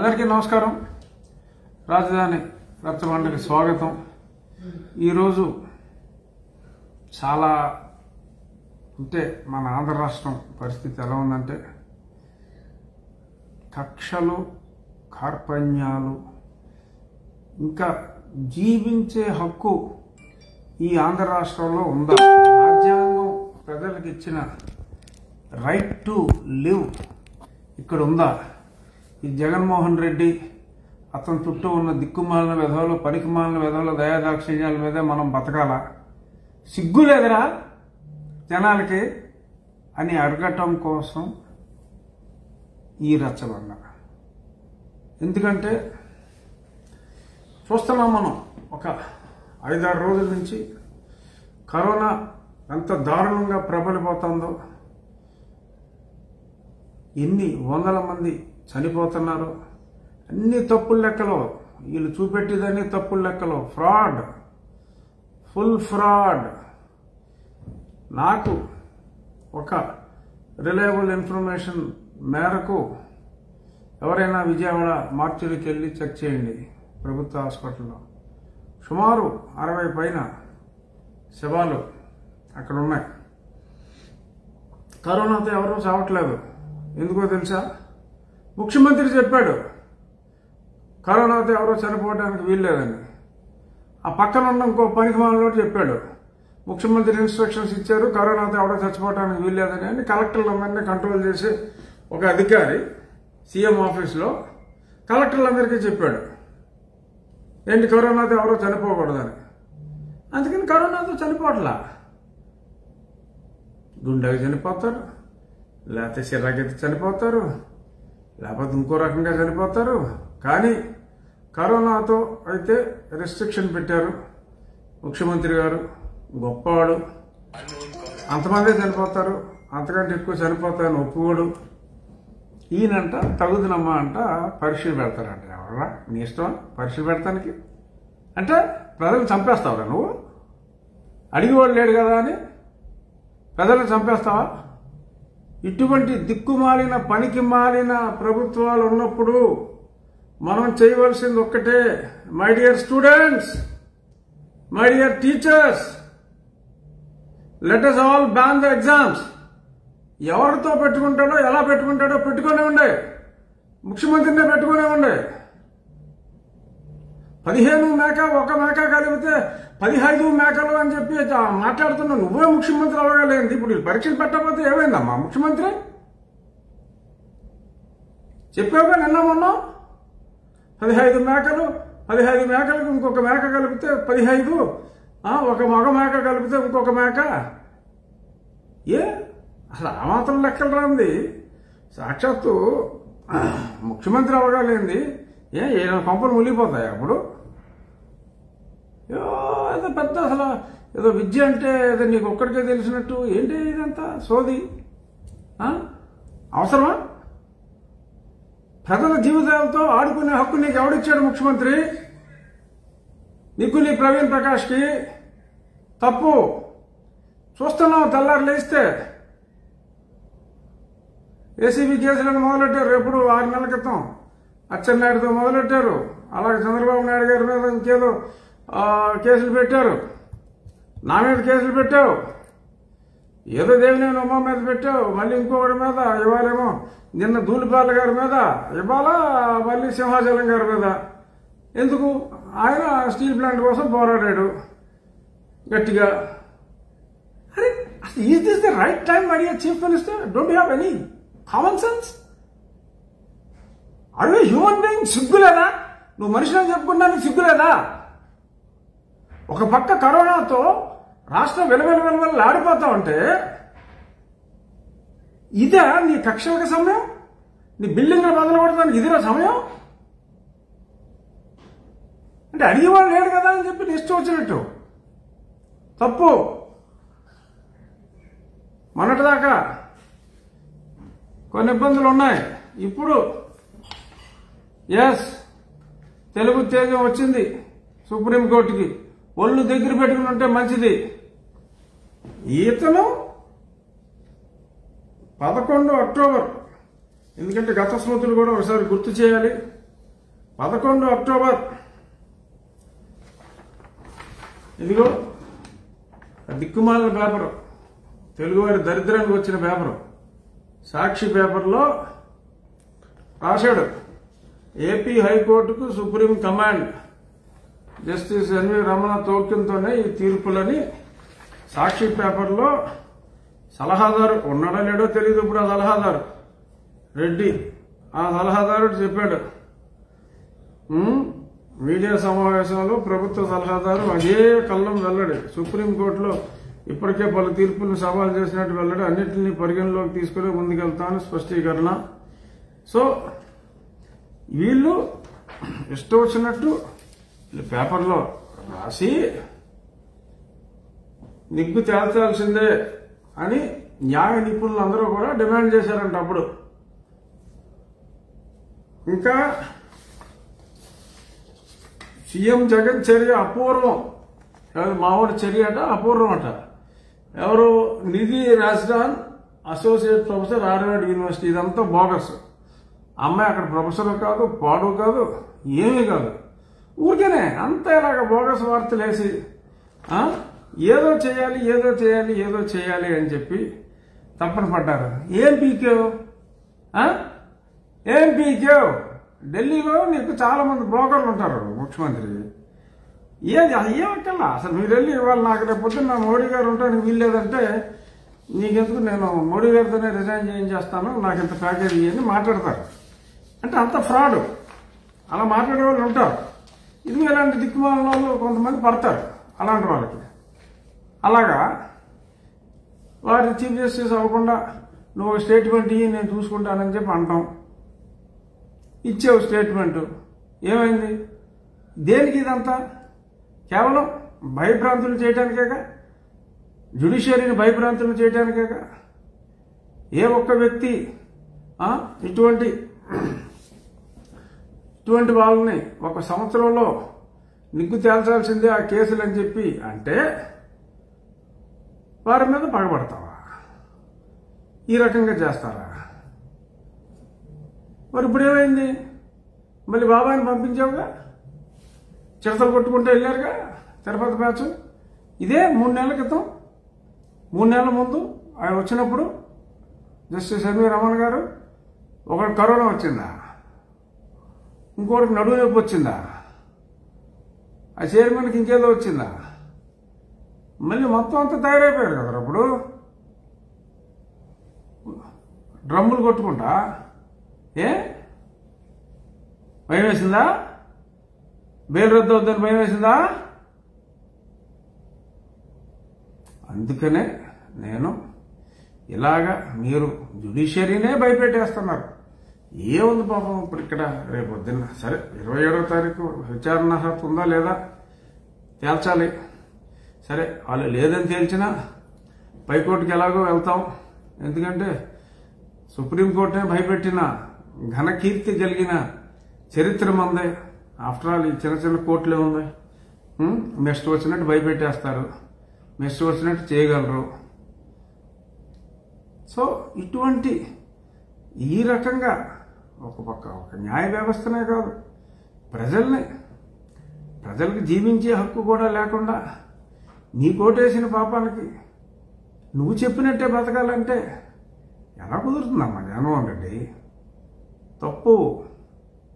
అందరికీ నమస్కారం. రాజధాని రచ్చబండకి స్వాగతం. ఈరోజు చాలా మన ఆంధ్ర రాష్ట్రం పరిస్థితి ఎలా ఉందంటే కక్షలు, కార్పణ్యాలు, ఇంకా జీవించే హక్కు ఈ ఆంధ్ర రాష్ట్రంలో ఉందా? రాజ్యాంగం ప్రజలకు ఇచ్చిన రైట్ టు లివ్ ఇక్కడ ఉందా? ఈ జగన్మోహన్ రెడ్డి అతని చుట్టూ ఉన్న దిక్కుమాలిన విధవలు, పనికిమాలిన విధవల దయాదాక్షిణ్యాల మీద మనం బతకాలా? సిగ్గు లేదురా జనాలకి అని అడగటం కోసం ఈ రచ్చబండ. ఎందుకంటే చూస్తున్నాం మనం ఒక 5-6 రోజుల నుంచి కరోనా ఎంత దారుణంగా ప్రబలిపోతుందో, ఎన్ని వందల మంది చనిపోతున్నారు. అన్ని తప్పుల లెక్కలో, వీళ్ళు చూపెట్టేదన్నీ తప్పుల లెక్కలో, ఫ్రాడ్, ఫుల్ ఫ్రాడ్. నాకు ఒక రిలయబుల్ ఇన్ఫర్మేషన్ మేరకు ఎవరైనా విజయవాడ మార్చురికి వెళ్ళి చెక్ చేయండి. ప్రభుత్వ హాస్పిటల్లో సుమారు 60 పైన శవాలు అక్కడ ఉన్నాయి. కరోనాతో ఎవరూ చావట్లేదు. ఎందుకో తెలుసా? ముఖ్యమంత్రి చెప్పాడు కరోనాతో ఎవరో చనిపోవడానికి వీల్లేదని. ఆ పక్కన ఉన్న ఇంకో పనికిమాలినోడు చెప్పాడు ముఖ్యమంత్రి ఇన్స్ట్రక్షన్స్ ఇచ్చారు కరోనాతో ఎవరో చచ్చిపోవడానికి వీల్లేదని. అని కలెక్టర్లందరినీ కంట్రోల్ చేసి ఒక అధికారి సీఎం ఆఫీస్లో కలెక్టర్లందరికీ చెప్పాడు ఏంటి కరోనాతో ఎవరో చనిపోకూడదని. అందుకని కరోనాతో చనిపోవట్లా. గుండెకి చనిపోతారు, లేకపోతే సిర్రాకెత్తి చనిపోతారు, లేకపోతే ఇంకో రకంగా చనిపోతారు. కానీ కరోనాతో అయితే రెస్ట్రిక్షన్ పెట్టారు ముఖ్యమంత్రి గారు. గొప్పవాడు, అంతమందే చనిపోతారు, అంతకంటే ఎక్కువ చనిపోతారని ఒప్పుకోడు. ఈయనంట తగుదనమ్మా అంట పరీక్షలు పెడతారంట. ఎవరా నీ ఇష్టం పరీక్షలు పెడతానికి? అంటే ప్రజలను చంపేస్తావురా నువ్వు? అడిగేవాడు లేడు కదా అని ప్రజలను చంపేస్తావా? ఇటువంటి దిక్కుమాలిన, పనికి మాలిన ప్రభుత్వాలు ఉన్నప్పుడు మనం చేయవలసింది ఒక్కటే. My dear students, my dear teachers, let us all ban the exams. ఎవరితో పెట్టుకుంటాడో, ఎలా పెట్టుకుంటాడో పెట్టుకునే ఉండే, ముఖ్యమంత్రినే పెట్టుకునే ఉండే. 15 మేక, ఒక మేక కలిపితే 15 మేకలు అని చెప్పి మాట్లాడుతున్నా. నువ్వే ముఖ్యమంత్రి అవ్వగలేదు. ఇప్పుడు పరీక్షలు పెట్టకపోతే ఏమైందమ్మా? ముఖ్యమంత్రి చెప్పావుగా నిన్న మొన్న 15 మేకలు, 15 మేకలకు ఇంకొక మేక కలిపితే 15, ఒక మగ మేక కలిపితే ఇంకొక మేక. అసలు ఆ మాత్రం లెక్కలు రాంది. సాక్షాత్తు ముఖ్యమంత్రి అవ్వగలేంది ఏదో కొంపలు మునిగిపోతాయి అప్పుడు. ఏదో పెద్ద అసలు ఏదో విద్య అంటే ఏదో నీకు ఒక్కడికే తెలిసినట్టు ఏంటి ఇదంతా సోది? అవసరమా? ప్రజల జీవితాలతో ఆడుకునే హక్కు నీకు ఎవడిచ్చాడు ముఖ్యమంత్రి? నీకు, నీ ప్రవీణ్ ప్రకాష్కి. తప్పు. చూస్తున్నావు తెల్లారు లేస్తే ఏసీబీ కేసులను మొదలెట్టారు. ఎప్పుడు 6 నెలల క్రితం అచ్చెన్నాయుడుతో మొదలెట్టారు. అలాగే చంద్రబాబు నాయుడు గారి మీద ఇంకేదో కేసులు పెట్టారు. నా మీద కేసులు పెట్టావు. ఏదో దేవినేని ఉమ్మ మీద పెట్టావు, మళ్ళీ ఇంకొకటి మీద. ఇవాళేమో నిన్న ధూళిపాల గారి మీద, ఇవాళ మళ్ళీ సింహాచలం గారి మీద. ఎందుకు? ఆయన స్టీల్ ప్లాంట్ కోసం పోరాడాడు గట్టిగా. అరే is this the right time my dear chief minister? Don't you have any common sense? Are you human being? సిగ్గులేదా? నువ్వు మనిషిని చెప్పుకున్నా నీకు సిగ్గులేదా? ఒక పక్క కరోనాతో రాష్ట్రం వెలువెలు ఆడిపోతా ఉంటే ఇదే నీ కక్షలకు సమయం? నీ బిల్డింగ్లు బదులు కొడతానికి ఇదిరా సమయం? అంటే అడిగేవాళ్ళు లేడు కదా అని చెప్పి నీ ఇష్టం వచ్చినట్టు. తప్పు. మొన్నటిదాకా కొన్ని ఇబ్బందులు ఉన్నాయి. ఇప్పుడు తెలుగు తేజం వచ్చింది సుప్రీంకోర్టుకి. ఒళ్ళు దగ్గర పెట్టుకుని ఉంటే మంచిది. ఈతను 11 అక్టోబర్, ఎందుకంటే గత స్మృతులు కూడా ఒకసారి గుర్తు చేయాలి. 11 అక్టోబర్ ఇదిగో దిక్కుమాలిన పేపరు, తెలుగువారి దరిద్రానికి వచ్చిన పేపరు, సాక్షి పేపర్లో రాశాడు. ఏపీ హైకోర్టుకు supreme command, justice NV Ramana తోక్యంతోనే ఈ తీర్పులని సాక్షి పేపర్లో సలహాదారు ఉన్నాడో లేడో తెలియదు. ఇప్పుడు ఆ సలహాదారు రెడ్డి, ఆ సలహాదారుడు చెప్పాడు. మీడియా సమావేశంలో ప్రభుత్వ సలహాదారు అదే కళ్ళం వెల్లడి. సుప్రీంకోర్టులో ఇప్పటికే పలు తీర్పులను సవాల్ చేసినట్టు వెల్లడి. అన్నింటినీ పరిగణలోకి తీసుకుని ముందుకెళ్తాను స్పష్టీకరణ. సో వీళ్ళు ఇష్టం వచ్చినట్టు పేపర్లో రాసి నిగ్గు తేల్చాల్సిందే అని న్యాయ నిపుణులందరూ కూడా డిమాండ్ చేశారంట. అప్పుడు ఇంకా సీఎం జగన్ చర్య అపూర్వం, మామూలు చర్య అట అపూర్వం అట. ఎవరు? Nidhi Razdan associate professor Harvard university. ఇదంతా బోగస్. అమ్మాయి అక్కడ ప్రొఫెసర్ కాదు, పాడు కాదు, ఏమీ కాదు. ఊరికేనే అంతా ఇలాగ బోగస్ వార్తలు వేసి ఏదో చేయాలి ఏదో చేయాలి ఏదో చేయాలి అని చెప్పి తప్పన పడ్డారు. ఏం పీకావు? ఏం పీకావు? ఢిల్లీలో నీకు చాలా మంది బ్రోకర్లు ఉంటారు. ముఖ్యమంత్రి ఏమక్కల్లా అసలు మీరు వెళ్ళి ఇవాళ నాకు రేపు పొద్దున్న మోడీ గారు ఉంటానికి వీల్లేదంటే నీకెందుకు, నేను మోడీ గారితోనే రిజైన్ చేయించేస్తాను, నాకు ఇంత ప్యాకేజ్ ఇవన్నీ మాట్లాడతారు. అంటే అంత ఫ్రాడ్. అలా మాట్లాడే వాళ్ళు ఉంటారు. ఇది ఇలాంటి దిక్కుమాల వాళ్ళు కొంతమంది పడతారు అలాంటి వాళ్ళకి. అలాగా వారి చీఫ్ జస్టిస్ అవ్వకుండా నువ్వు స్టేట్మెంట్ ఇయ్యి నేను చూసుకుంటానని చెప్పి అంటాం. ఇచ్చావు స్టేట్మెంటు, ఏమైంది? దేనికి ఇదంతా? కేవలం భయభ్రాంతులు చేయడానికేగా, జ్యుడిషియరీని భయభ్రాంతులు చేయడానికేగా. ఏ ఒక్క వ్యక్తి ఇటువంటి వాళ్ళని ఒక సంవత్సరంలో నిగ్గు తేల్చాల్సిందే ఆ కేసులు అని చెప్పి అంటే వారి మీద పగబడతావా? ఈ రకంగా చేస్తారా? మరి ఇప్పుడు ఏమైంది? మళ్ళీ బాబాయిని పంపించావుగా, చిరతలు కొట్టుకుంటూ వెళ్ళారుగా తిరుపతి బ్యాచ్. ఇదే 3 నెలల క్రితం, 3 నెలల ముందు ఆయన వచ్చినప్పుడు జస్టిస్ ఎన్వి రమణ గారు, ఒకటి కరోనా వచ్చిందా, ఇంకోటికి నడువు నొప్పి వచ్చిందా, ఆ చైర్మన్కి ఇంకేదో వచ్చిందా, మళ్ళీ మొత్తం అంతా తయారైపోయారు కదా. అప్పుడు డ్రమ్ములు కొట్టుకుంటా భయం వేసిందా? బెయిల్ రద్దు అవుద్దని భయం వేసిందా? అందుకనే నేను ఇలాగా మీరు జ్యుడిషియరీనే భయపెట్టేస్తున్నారు. ఏముంది పాపం ఇప్పుడు ఇక్కడ రేపు పొద్దున్న సరే 27వ తారీఖు విచారణ హక్కు ఉందా లేదా తేల్చాలి. సరే వాళ్ళు లేదని తేల్చినా పైకోర్టుకి ఎలాగో వెళ్తాం. ఎందుకంటే సుప్రీంకోర్టునే భయపెట్టిన ఘనకీర్తి కలిగిన చరిత్ర మందే. ఆఫ్టర్ ఆల్ ఈ చిన్న చిన్న కోర్టులే ఉంది. నెక్స్ట్ వచ్చినట్టు భయపెట్టేస్తారు, నెక్స్ట్ వచ్చినట్టు చేయగలరు. సో ఇటువంటి ఈ రకంగా ఒక పక్క ఒక న్యాయ వ్యవస్థనే కాదు, ప్రజలకు జీవించే హక్కు కూడా లేకుండా నీ కోటేసిన పాపానికి నువ్వు చెప్పినట్టే బతకాలంటే ఎలా కుదురుతుందమ్మా జగన్మోహన్ రెడ్డి? తప్పు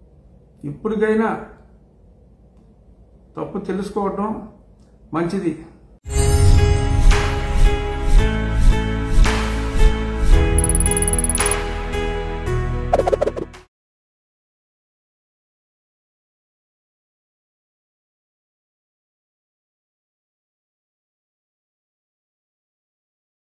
ఇప్పటికైనా తప్పు తెలుసుకోవటం మంచిది.